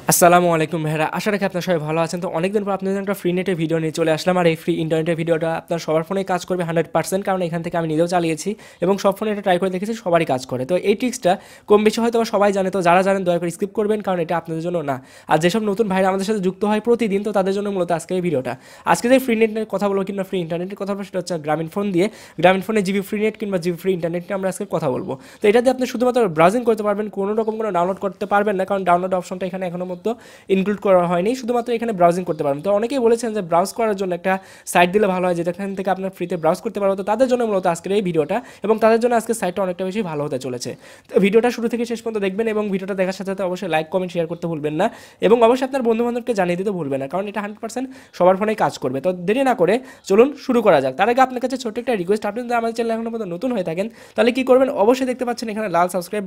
আসসালামু আলাইকুম ভাইরা, আশা রাখি আপনার সবাই ভালো আছেন। তো অনেকদিন পর আপনাদের একটা ফ্রি নেটের ভিডিও নিয়ে চলে আসলাম। আর এই ফ্রি ইন্টারনেটের ভিডিওটা আপনার সবার ফোনেই কাজ করবে 100%, কারণ এখান থেকে আমি নিজেও চালিয়েছি এবং সব ফোনে এটা ট্রাই করে দেখেছি, সবারই কাজ করে। তো এই ট্রিক্সটা কম বেশি হয়তো সবাই জানে, তো যারা জানেন দয়া করে স্কিপ করবেন, কারণ এটা আপনাদের জন্য না। আর যেসব নতুন ভাইরা আমাদের সাথে যুক্ত হয় প্রতিদিন, তো তাদের জন্য মূলত আজকে এই ভিডিওটা। আজকে যে ফ্রি নেটের কথা বলবো কিংবা ফ্রি ইন্টারনেটের কথা বলবো, সেটা হচ্ছে গ্রামীণ ফোন দিয়ে। গ্রামীণ ফোনে জিবি ফ্রি নেট কিংবা জিবি ফ্রি ইন্টারনেট নিয়ে আমরা আজকে কথা বলবো। তো এটা দিয়ে আপনি শুধুমাত্র ব্রাউজিং করতে পারবেন, কোনো রকম কোনো ডাউনলোড করতে পারবেন না, কারণ ডাউনলোড অপশনটা এখানে এখনো মতো ইনক্লুড করা হয়নি। শুধুমাত্র এখানে ব্রাউজিং করতে পারবেন। তো অনেকেই বলেছেন যে ব্রাউজ করার জন্য একটা সাইট দিলে ভালো হয়, যেখান থেকে আপনার ফ্রিতে ব্রাউজ করতে পারবো। তো তাদের জন্য মূলত আজকের এই ভিডিওটা, এবং তাদের জন্য আজকে সাইটটা অনেকটা বেশি ভালো হতে চলেছে। তো ভিডিওটা শুরু থেকে শেষ পর্যন্ত দেখবেন, এবং ভিডিওটা দেখার সাথে সাথে অবশ্যই লাইক কমেন্ট শেয়ার করতে ভুলবেন না, এবং অবশ্যই আপনার বন্ধুবান্ধবকে জানিয়ে দিতে ভুলবেন না, কারণ এটা 100% সবার ফোনেই কাজ করবে। তো দেরি না করে চলুন শুরু করা যাক। তার আগে আপনার কাছে ছোট্ট একটা রিকোয়েস্ট, আপনি যদি আমাদের চ্যানেল এখনো পর্যন্ত নতুন হয়ে থাকেন, তাহলে কি করবেন, অবশ্যই দেখতে পাচ্ছেন এখানে লাল সাবস্ক্রাইব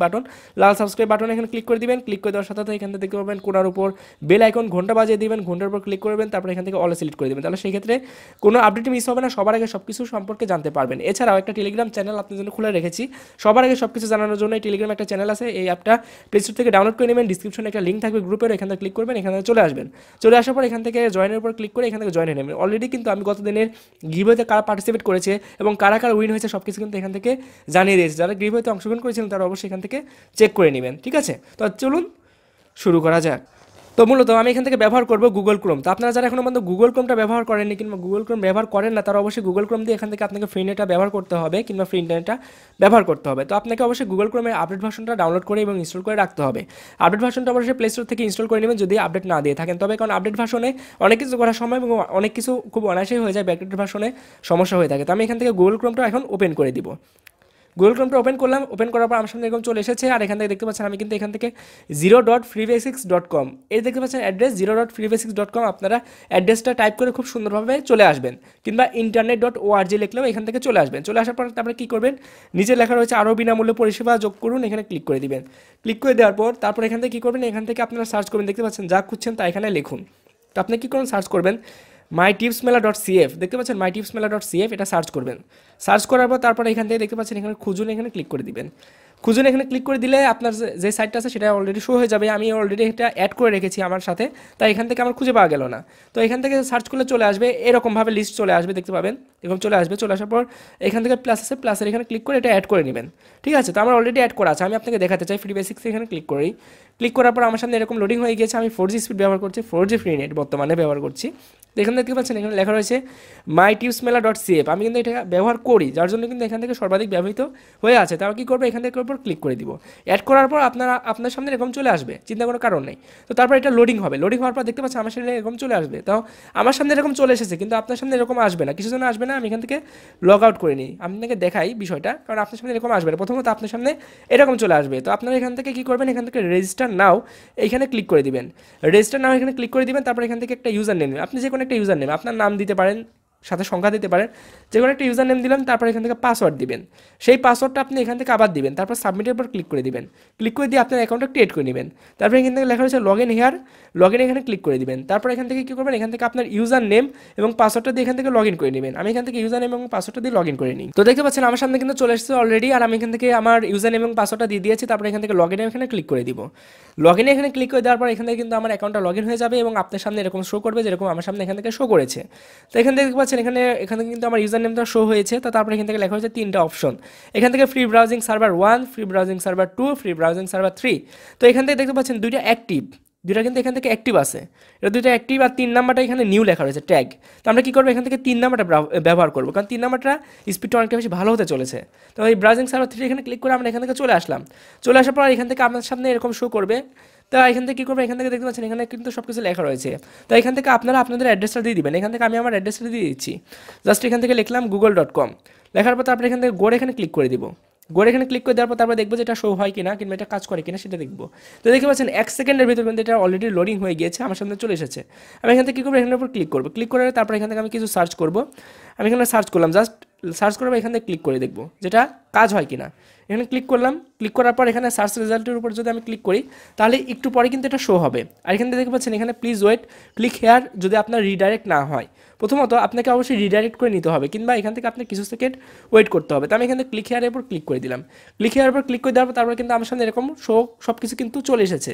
বাটন এখানে ক্লিক করে দিবেন। ক্লিক করে দেওয়ার সাথে সাথে এখান থেকে দেখতে পাবেন কোনার উপর বেল আইকন ঘন্টা বাজিয়ে দিবেন, ঘন্টার উপর ক্লিক করবেন, তারপর এখান থেকে অল সিলেক্ট করে দেবেন। তাহলে সেই ক্ষেত্রে কোনো আপডেট মিস হবে না, সবার আগে সব কিছু সম্পর্কে জানতে পারবেন। এছাড়াও একটা টেলিগ্রাম চ্যানেল আপনার জন্য খুলে রেখেছি, সবার আগে সব কিছু জানানোর জন্য। এই টেলিগ্রাম একটা চ্যানেল আছে, এই অ্যাপটা প্লে স্টোর থেকে ডাউনলোড করে নেবেন। ডিসক্রিপশনে একটা লিঙ্ক থাকবে গ্রুপের, এখান থেকে ক্লিক করবেন, এখানে চলে আসবেন। চলে আসার পর এখান থেকে জয়েনের উপর ক্লিক করে এখান থেকে জয়েন হয়ে নেবেন। অলরেডি কিন্তু আমি গত দিনের গিভওয়েতে কারা পার্টিসিপেট করেছে এবং কারা কারা উইন হয়েছে সব কিছু কিন্তু এখান থেকে জানিয়ে দিয়েছে। যারা গিভওয়েতে অংশগ্রহণ করেছিলেন তারা অবশ্যই এখান থেকে চেক করে নেবেন। ঠিক আছে, তো চলুন শুরু করা যাক। তো মূলত আমি এখান থেকে ব্যবহার করব গুগল ক্রোম। তো আপনারা যারা এখনো পর্যন্ত গুগল ক্রোমটা ব্যবহার করেননি কিংবা গুগল ক্রোম ব্যবহার করেন না, তারা অবশ্যই গুগল ক্রোম দিয়ে এখান থেকে আপনাকে ফ্রি নেটটা ব্যবহার করতে হবে কিংবা ফ্রি ইন্টারনেটটা ব্যবহার করতে হবে। তো আপনাকে অবশ্যই গুগল ক্রোমের আপডেট ভার্সনটা ডাউনলোড করে এবং ইনস্টল করে রাখতে হবে। আপডেট ভার্সনটা অবশ্যই প্লে স্টোর থেকে ইনস্টল করে নেবেন যদি আপডেট না দিয়ে থাকেন, তবে কারণ আপডেট ভার্সনে অনেক কিছু করার সময় এবং অনেক কিছু খুব অনায়াসেই হয়ে যায়, ব্যাকডেট ভার্সনে সমস্যা হয়ে থাকে। তো আমি এখান থেকে গুগল ক্রোমটা এখন ওপেন করে দিব। গুগল ক্রোমটা ওপেন করলাম, ওপেন করার পর আমার সামনে এরকম চলে এসেছে। আর এখান থেকে দেখতে পাচ্ছেন আমি কিন্তু এখান থেকে 0.freebasics.com এই দেখতে পাচ্ছেন অ্যাড্রেস 0.freebasics.com। আপনারা অ্যাড্রেসটা টাইপ করে খুব সুন্দরভাবে চলে আসবেন, কিংবা internet.org লিখলেও এখান থেকে চলে আসবেন। চলে আসার পর তারপরে কী করবেন, নিচে লেখা রয়েছে আরও বিনামূল্যে পরিষেবা যোগ করুন, এখানে ক্লিক করে দিবেন। ক্লিক করে দেওয়ার পর তারপর এখান থেকে কী করবেন, এখান থেকে আপনারা সার্চ করবেন, দেখতে পাচ্ছেন যা খুঁজছেন তা এখানে লিখুন। তো আপনি কী করুন, সার্চ করবেন mytipsmela.cf, দেখতে পাচ্ছেন mytipsmela.cf, এটা সার্চ করবেন। সার্চ করার পর তারপরে এখান থেকে দেখতে পাচ্ছেন এখানে খুঁজুন, এখানে ক্লিক করে দিবেন। খুঁজুন এখানে ক্লিক করে দিলে আপনার যে সাইটটা আছে সেটা অলরেডি শো হয়ে যাবে। আমি অলরেডি এটা অ্যাড করে রেখেছি আমার সাথে, তাই এখান থেকে আমার খুঁজে পাওয়া গেল না। তো এখান থেকে সার্চ করলে চলে আসবে, এরকমভাবে লিস্ট চলে আসবে, দেখতে পাবেন এরকম চলে আসবে। চলে আসার পর এখান থেকে প্লাস আছে, প্লাসের এখানে ক্লিক করে এটা অ্যাড করে নেবেন। ঠিক আছে, তো আমার অলরেডি অ্যাড করা আছে, আমি আপনাকে দেখাতে চাই। ফ্রি বেসিক্স এখানে ক্লিক করি। ক্লিক করার পর আমার সামনে এরকম লোডিং হয়ে গিয়েছে। আমি 4G স্পিড ব্যবহার করছি, 4G ফ্রি নেট বর্তমানে ব্যবহার করছি। তো এখানে দেখতে পাচ্ছেন এখানে লেখা রয়েছে mytipsmela.cf, আমি কিন্তু এটা ব্যবহার করি, যার জন্য কিন্তু এখান থেকে সর্বাধিক ব্যবহৃত হয়ে আছে। তাও কী করবো, এখান থেকে উপর ক্লিক করে দিব। অ্যাড করার পর আপনার সামনে এরকম চলে আসবে, চিন্তা কোনো কারণ নেই। তো তারপর এটা লোডিং হবে, লোডিং হওয়ার পর দেখতে পাচ্ছেন আমার সামনে এরকম চলে আসবে। তাও আমার সামনে এরকম চলে এসেছে, কিন্তু আপনার সামনে এরকম আসবে না। কিছু জন্য আসবে না, আমি এখান থেকে লগ আউট করে নিই, আপনাকে দেখাই বিষয়টা, কারণ আপনার সামনে এরকম আসবে না। প্রথমত আপনার সামনে এরকম চলে আসবে। তো আপনারা এখান থেকে কী করবেন, এখান থেকে রেজিস্টার নাও এইখানে ক্লিক করে দিবেন। রেজিস্টার নাও এখানে ক্লিক করে দিবেন। তারপর এখান থেকে একটা ইউজার নেম, আপনি যে কোনো একটা ইউজার নেম, আপনার নাম দিতে পারেন, সাথে সংখ্যা দিতে পারেন, যে কোনো একটা ইউজার নেম দিলাম। তারপর এখান থেকে পাসওয়ার্ড দিবেন, সেই পাসওয়ার্ডটা আপনি এখান থেকে আবার দিবেন। তারপর সাবমিটের পর ক্লিক করে দিবেন। ক্লিক করে দিয়ে আপনার অ্যাকাউন্টটা ক্রিয়েট করে নেবেন। তারপর এখান থেকে লেখা রয়েছে log in here, log in এখানে ক্লিক করে দিবেন। তারপর এখান থেকে কী করবেন, এখান থেকে আপনার ইউজার নেম এবং পাসওয়ার্ডটা দিয়ে এখান থেকে লগ ইন করে নেবেন। আমি এখান থেকে ইউজার নেম এবং পাসওয়ার্ডটা দিয়ে লগ ইন করে নিই। তো দেখতে পাচ্ছেন আমার সামনে কিন্তু চলে এসেছে অলরেডি, আর আমি এখান থেকে আমার ইউজার নেম এবং পাসওয়ার্ডটা দিয়ে দিয়েছি। তারপর এখান থেকে লগ ইনে এখানে ক্লিক করে দিব। লগ ইনে এখানে ক্লিক করে দেওয়ার পর এখান থেকে কিন্তু আমার অ্যাকাউন্টটা লগ ইন হয়ে যাবে, এবং আপনার সামনে এরকম শো করবে যেরকম আমার সামনে এখান থেকে শো করেছে। তো এখান থেকে দেখতে পাচ্ছেন এখানে কিন্তু আমার ইউজার নেমটা শো হয়েছে। তো তারপরে এখান থেকে লেখা হয়েছে 3টা অপশন, এখান থেকে free browsing server 1, free browsing server 2, free browsing server 3। তো এখান থেকে দেখতে পাচ্ছেন দুইটা অ্যাক্টিভ, দুইটা কিন্তু এখান থেকে অ্যাক্টিভ আছে, এটা দুইটা অ্যাক্টিভ। আর 3 নাম্বারটা এখানে নিউ লেখা রয়েছে ট্যাগ। তো আমরা কী করবো, এখান থেকে 3 নাম্বারটা ব্যবহার করবো, কারণ 3 নাম্বারটা স্পিডটা অনেকটা বেশি ভালো হতে চলেছে। তো এই ব্রাউজিং সার্ভার 3 এখানে ক্লিক করে আমরা এখান থেকে চলে আসলাম। চলে আসার পর এখান থেকে আপনার সামনে এরকম শো করবে। তো এখান থেকে কী করবো, এখান থেকে দেখতে পাচ্ছেন এখানে কিন্তু সব কিছু লেখা রয়েছে। তো এখান থেকে আপনারা আপনাদের অ্যাড্রেসটা দিয়ে দিবেন। এখান থেকে আমি আমার অ্যাড্রেসটা দিয়ে দিচ্ছি। জাস্ট এখান থেকে লিখলাম google.com, লেখার পর তারপরে এখান থেকে গোড় এখানে ক্লিক করে দিব। গোড় এখানে ক্লিক করে দেওয়ার পর তারপরে দেখবো যে এটা শো হয় কিনা কিংবা এটা কাজ করে কিনা সেটা দেখবো। তো দেখতে পাচ্ছেন 1 সেকেন্ডের ভিতর কিন্তু এটা অলরেডি লোডিং হয়ে গিয়েছে, আমার সামনে চলে এসেছে। আমি এখান থেকে কী করবো, এখানের উপর ক্লিক করবো। ক্লিক করে তারপর এখান থেকে আমি কিছু সার্চ করবো। আমি এখানে সার্চ করলাম, জাস্ট সার্চ করবো, এখান থেকে ক্লিক করে দেখবো যেটা কাজ হয় কিনা। এখানে ক্লিক করলাম। ক্লিক করার পর এখানে সার্চ রেজাল্টের উপর যদি আমি ক্লিক করি, তাহলে একটু পরে কিন্তু এটা শো হবে। আর এখানে দেখতে পাচ্ছেন এখানে প্লিজ ওয়েট, ক্লিক হেয়ার, যদি আপনার রিডাইরেক্ট না হয়, প্রথমত আপনাকে অবশ্যই রিডাইরেক্ট করে নিতে হবে, কিংবা এখান থেকে আপনি কিছু সেকেন্ড ওয়েট করতে হবে। তো আমি এখান থেকে ক্লিক হেয়ারের উপর ক্লিক করে দিলাম। ক্লিক হেয়ারের উপর ক্লিক করে দেওয়ার পর তারপর কিন্তু আমার সামনে এরকম শো সব কিছু কিন্তু চলে এসেছে।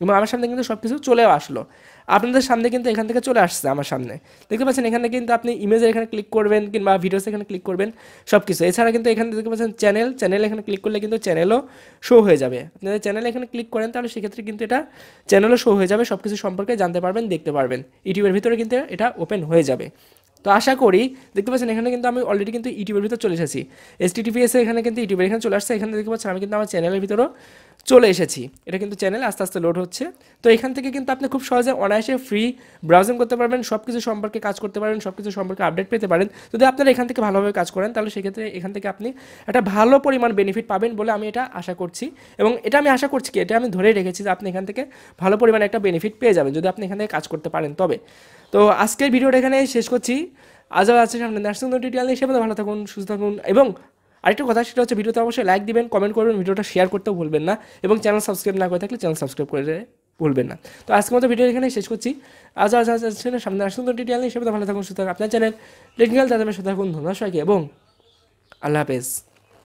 এবং আমার সামনে কিন্তু সব কিছু চলেও আসলো। আপনাদের সামনে কিন্তু এখান থেকে চলে আসছে আমার সামনে, দেখতে পাচ্ছেন। এখানে কিন্তু আপনি ইমেজের এখানে ক্লিক করবেন কিংবা ভিডিওস এখানে ক্লিক করবেন সব কিছু। এছাড়া কিন্তু এখানে দেখতে পাচ্ছেন চ্যানেল এখানে ক্লিক করলে কিন্তু চ্যানেলও শো হয়ে যাবে। আপনাদের চ্যানেল এখানে ক্লিক করেন তাহলে সেক্ষেত্রে কিন্তু এটা চ্যানেলও শো হয়ে যাবে, সব কিছু সম্পর্কে জানতে পারবেন, দেখতে পারবেন। ইউটিউবের ভিতরে কিন্তু এটা ওপেন হয়ে যাবে। তো আশা করি দেখতে পাচ্ছেন এখানে কিন্তু আমি অলরেডি কিন্তু ইউটিউবের ভিতরে চলে এসেছি। HTTPS এখানে কিন্তু ইউটিউবের এখানে চলে আসছে। এখানে দেখতে পাচ্ছেন আমি কিন্তু আমার চ্যানেলের ভিতরেও চলে এসেছি। এটা কিন্তু চ্যানেল আস্তে আস্তে লোড হচ্ছে। তো এখান থেকে কিন্তু আপনি খুব সহজে অনায়াসে ফ্রি ব্রাউজিং করতে পারবেন, সব কিছু সম্পর্কে কাজ করতে পারবেন, সব কিছু সম্পর্কে আপডেট পেতে পারেন। যদি আপনারা এখান থেকে ভালোভাবে কাজ করেন তাহলে সেক্ষেত্রে এখান থেকে আপনি একটা ভালো পরিমাণ বেনিফিট পাবেন বলে আমি এটা আশা করছি। এবং এটা আমি আশা করছি কি, এটা আমি ধরে রেখেছি যে আপনি এখান থেকে ভালো পরিমাণে একটা বেনিফিট পেয়ে যাবেন যদি আপনি এখান থেকে কাজ করতে পারেন তবে। তো আজকের ভিডিওটা এখানে শেষ করছি। আজ আছে সামনে ন্যাশনাল টিউটোরিয়াল নিয়ে, সেভাবে ভালো থাকুন, সুস্থ থাকুন। এবং আরেকটা কথা সেটা হচ্ছে ভিডিওতে অবশ্যই লাইক দিবেন, কমেন্ট করবেন, ভিডিওটা শেয়ার করতেও ভুলবেন না। এবং চ্যানেল সাবস্ক্রাইব না করে থাকলে চ্যানেল সাবস্ক্রাইব করে ভুলবেন না। তো আজকের মতো ভিডিও এখানে শেষ করছি। আজ সামনে ন্যাশনাল টিউটোরিয়াল নিয়ে, সেভাবে ভালো থাকুন, সুস্থ থাকুন। আপনার চ্যানেল টেকনিক্যাল দাদামের সাথে থাকুন। ধন্যবাদ সবাইকে এবং আল্লাহ হাফেজ।